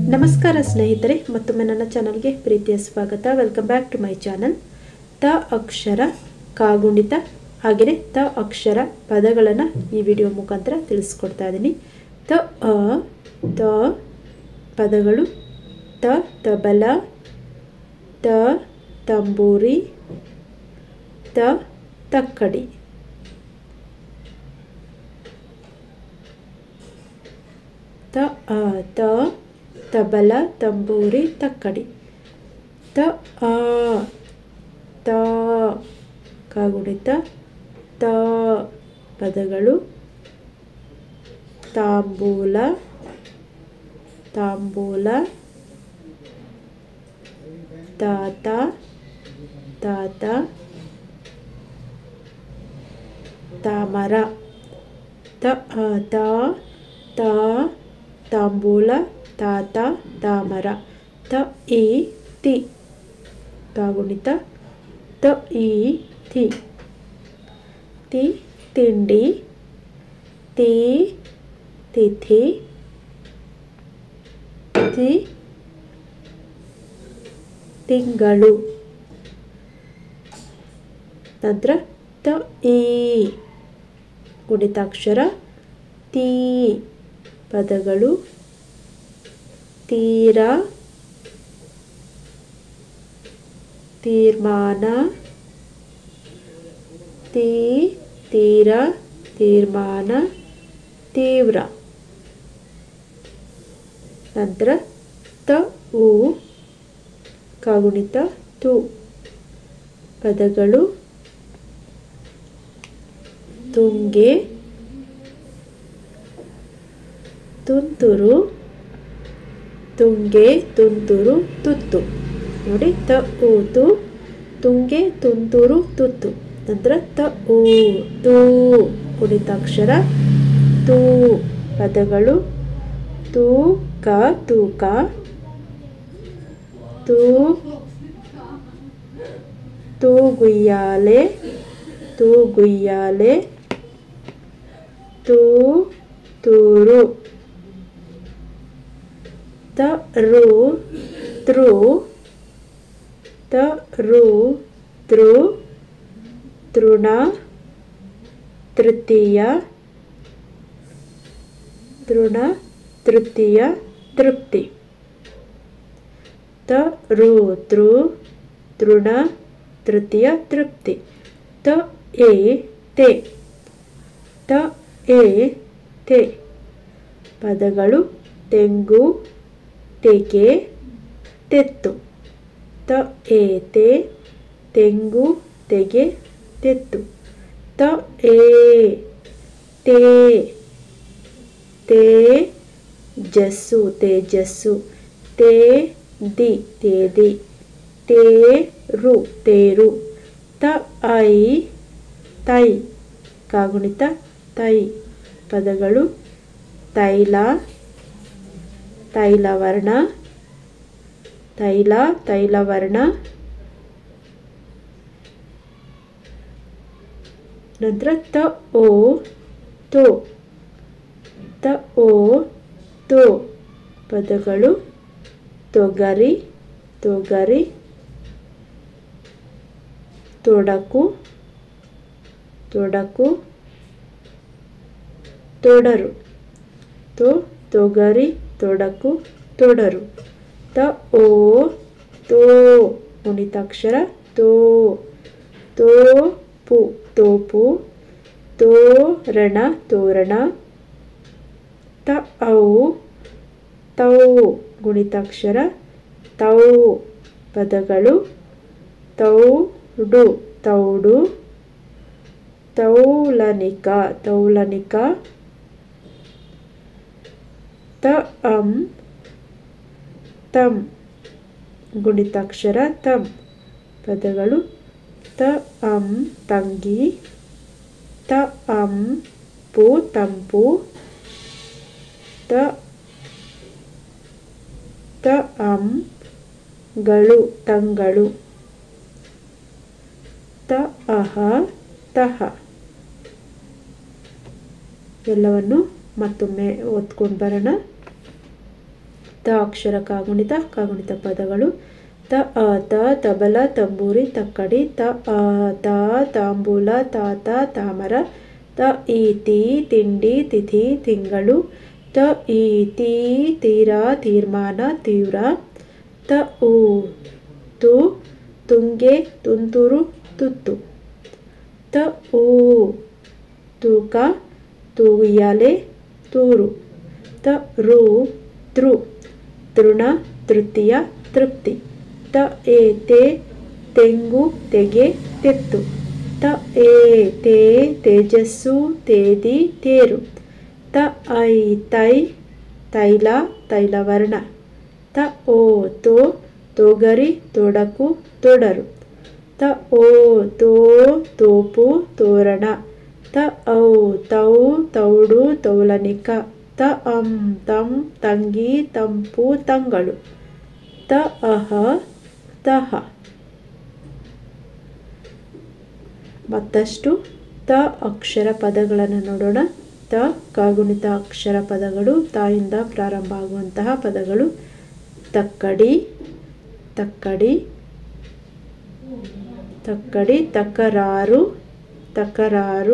ನಮಸ್ಕಾರ ಸ್ನೇಹಿತರೆ, ಮತ್ತೊಮ್ಮೆ ನನ್ನ ಚಾನಲ್ಗೆ ಪ್ರೀತಿಯ ಸ್ವಾಗತ. Welcome back to my channel. ತ ಅಕ್ಷರ ಕಾಗುಣಿತ ಹಾಗೆಯೇ ತ ಅಕ್ಷರ ಪದಗಳನ್ನು ಈ ವಿಡಿಯೋ ಮುಖಾಂತರ ತಿಳಿಸ್ಕೊಡ್ತಾ ಇದ್ದೀನಿ. ತ ಪದಗಳು ತಬಲ, ತಂಬೂರಿ, ತಕ್ಕಡಿ. ತಬಲ, ತಂಬೂರಿ, ತಕ್ಕಡಿ. ತ ಕಾಗುಣಿತ ತ ಪದಗಳು ತಾಂಬೂಲ, ತಾತ, ತಾಮರ. ತಾಂಬೂಲ, ತಾತ, ತಾಮರ. ತಿ ಕಾಗುಣಿತ ತಿ. ತಿಂಡಿ, ತಿಥಿ, ತಿಂಗಳು. ನಂತರ ಗುಣಿತಾಕ್ಷರ ತೀ ಪದಗಳು ತೀರ, ತೀರ್ಮಾನ, ತೀರ, ತೀರ್ಮಾನ, ತೀವ್ರ. ನಂತರ ಕಾಗುಣಿತ ತು ಪದಗಳು ತುಂಗೆ, ತುಂತುರು, ತುತ್ತು. ನೋಡಿ, ತು ತುಂಗೆ, ತುಂತುರು, ತುತ್ತು. ನಂತರ ತು ಗುಣಿತಾಕ್ಷರ ತೂ ಪದಗಳು ತೂಕ, ತೂಗುಯ್ಯಾಲೆ, ತೂರು. ತೃಣ, ತೃತೀಯ, ತೃಪ್ತಿ. ತೃಣ, ತೃತೀಯ, ತೃಪ್ತಿ. ತೇ ಪದಗಳು ತೆಂಗು, ತೆಗೆ, ತೆತ್ತು. ತೆಂಗು, ತೆಗೆ, ತೆತ್ತು. ತೇಜಸ್ಸು, ತೇದಿ, ತೇರು. ತೈ ಕಾಗುಣಿತ ತೈ ಪದಗಳು ತೈಲ, ತೈಲವರ್ಣ, ನಂತರ ತೋ ಪದಗಳು ತೊಗರಿ, ತೊಡಕು, ತೊಡರು. ತೊಗರಿ, ತೊಡಕು, ತೊಡರು. ಗುಣಿತಾಕ್ಷರ ತೋಪು, ತೋರಣ. ತೌ ಗುಣಿತಾಕ್ಷರ ತೌ ಪದಗಳು ತೌಡು, ತೌಲನಿಕ. ತಂ ಗುಣಿತಾಕ್ಷರ ತಂ ಪದಗಳು ತಂಗಿ, ತಂಪು, ತಂಗಳು. ತಹ ಎಲ್ಲವನ್ನು ಮತ್ತೊಮ್ಮೆ ಓದ್ಕೊಂಡು ಬರೋಣ. ತ ಅಕ್ಷರ ಕಾಗುಣಿತ ಕಾಗುಣಿತ ಪದಗಳು ತ ತ ತಬಲ ತಂಬೂರಿ ತಕ್ಕಡಿ ತ ತ ತಾಂಬೂಲ ತಾತ ತಾಮರ ತ ತಿ ತಿಂಡಿ ತಿಥಿ ತಿಂಗಳು ತ ತಿ ತೀರ ತೀರ್ಮಾನ ತೀವ್ರ ತ ತು ತುಂಗೆ ತುಂತುರು ತುತ್ತು ತ ತೂಕ ತೂಯಾಲೆ ತೂರು ತ ತೃ ತೃಣ ತೃತೀಯ ತೃಪ್ತಿ ತ ತೇ ತೆಂಗು ತೆಗೆ ತೆತ್ತು ತ ತೇ ತೇಜಸ್ಸು ತೇದಿ ತೇರು ತ ತೈ ತೈಲ ತೈಲವರ್ಣ ತ ತೋಗರಿ ತೊಡಕು ತೊಡರು ತ ತೋಪು ತೋರಣ ತ ತೌ ತೌಡು ತೌಲನಿಕ ತ ತಂ ತಂಗಿ ತಂಪು ತಂಗಳು ತ ತಹ. ಮತ್ತಷ್ಟು ತ ಅಕ್ಷರ ಪದಗಳನ್ನು ನೋಡೋಣ. ತ ಕಾಗುಣಿತ ಅಕ್ಷರ ಪದಗಳು ತಾಯಿಂದ ಪ್ರಾರಂಭ ಆಗುವಂತಹ ಪದಗಳು ತಕ್ಕಡಿ ತಕ್ಕಡಿ ತಕ್ಕಡಿ ತಕರಾರು ತಕರಾರು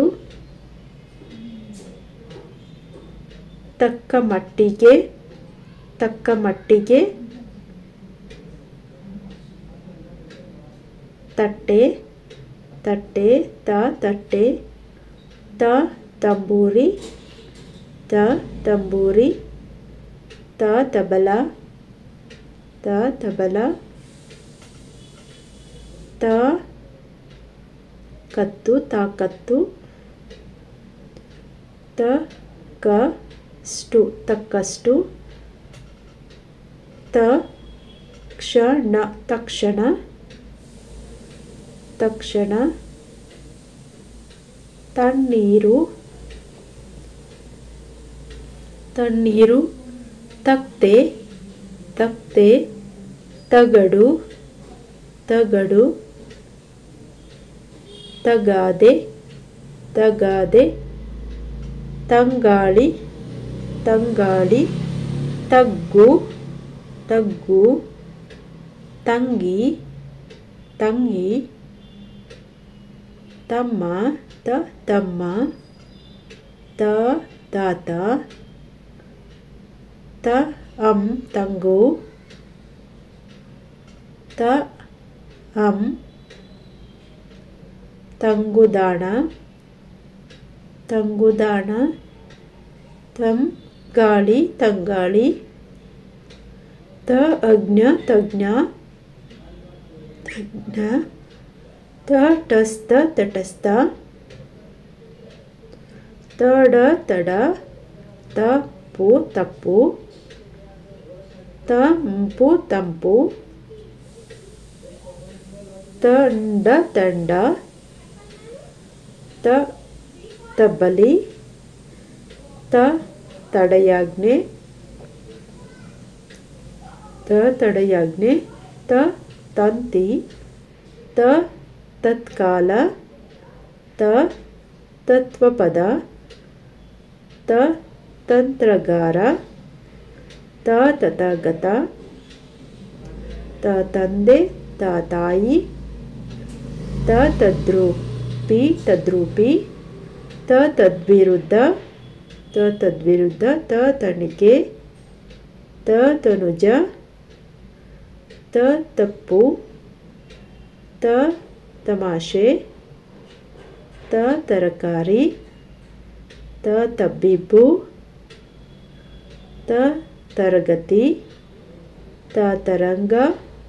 ತಕ್ಕ ಮಟ್ಟಿಗೆ ತಕ್ಕ ಮಟ್ಟಿಗೆ ತಟ್ಟೆ ತಟ್ಟೆ ತಟ್ಟೆ ತಂಬೂರಿ ತಂಬೂರಿ ತಬಲ ತಬಲ ಕತ್ತು ತಾಕತ್ತು ತಕ್ಕಷ್ಟು ತಕ್ಕಷ್ಟು ತಕ್ಷಣ ತಕ್ಷಣ ತಕ್ಷಣ ತಣ್ಣೀರು ತಣ್ಣೀರು ತಕ್ತೆ ತಕ್ತೆ ತಗಡು ತಗಡು ತಗಾದೆ ತಗಾದೆ ತಂಗಾಳಿ ತಂಗಾಳಿ ತಗ್ಗು ತಗ್ಗು ತಂಗಿ ತಂಗಿ ತಮ್ಮ ತಮ್ಮ ತಾತ ತಂಗು ತಂಗುದಾಣ ತಂಗುದಾಣ ತಂಗಾಳಿ ತಂಗಾಳಿ ಅಜ್ಞ ತಜ್ಞ ತಜ್ಞ ತಟಸ್ಥ ತಟಸ್ಥ ತಡ ತಪ್ಪು ತಪ್ಪು ತಂಪು ತಂಪು ತಂಡ ತಂಡ ತಬ್ಬಲಿ ತಡೆಯಾಜ್ಞೆ ತಡೆಯಾಜ್ಞೆ ತಂತಿ ತತ್ಕಾಲ ತತ್ವಪದ ತಂತ್ರಗಾರ ತಥಾಗತ ತಂದೆ ತಾಯಿ ತದ್ರೂಪಿ ತದ್ವಿರುದ್ಧ ತದ್ವಿರುದ್ಧ ತಣಿಕೆ ತನುಜ ತಪ್ಪು ತಮಾಷೆ ತರಕಾರಿ ತಬ್ಬಿಬ್ಬು ತರಗತಿ ತರಂಗ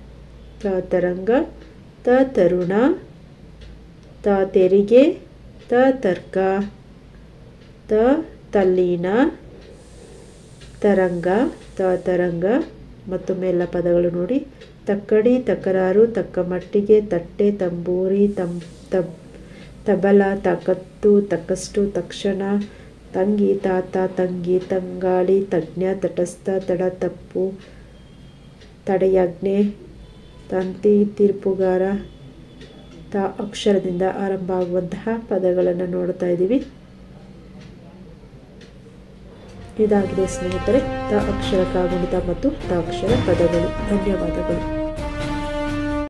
ತರುಣ ತೆರಿಗೆ ತರ್ಕ ತಲ್ಲೀನ ತರಂಗ ತರಂಗ. ಮತ್ತೊಮ್ಮೆ ಎಲ್ಲ ಪದಗಳು ನೋಡಿ. ತಕ್ಕಡಿ ತಕರಾರು ತಕ್ಕ ಮಟ್ಟಿಗೆ ತಟ್ಟೆ ತಂಬೂರಿ ತಬಲ ತಾಕತ್ತು ತಕ್ಕಷ್ಟು ತಕ್ಷಣ ತಂಗಿ ತಾತ ತಂಗಿ ತಂಗಾಳಿ ತಜ್ಞ ತಟಸ್ಥ ತಡ ತಪ್ಪು ತಡೆಯಾಜ್ಞೆ ತಂತಿ ತೀರ್ಪುಗಾರ ಅಕ್ಷರದಿಂದ ಆರಂಭ ಆಗುವಂತಹ ಪದಗಳನ್ನು ನೋಡ್ತಾ ಇದ್ದೀವಿ. ಇದಾಗಿದೆ ಸ್ನೇಹಿತರೆ ತ ಅಕ್ಷರ ಕಾಗುಣಿತ ಮತ್ತು ತ ಅಕ್ಷರ ಪದಗಳು. ಧನ್ಯವಾದಗಳು.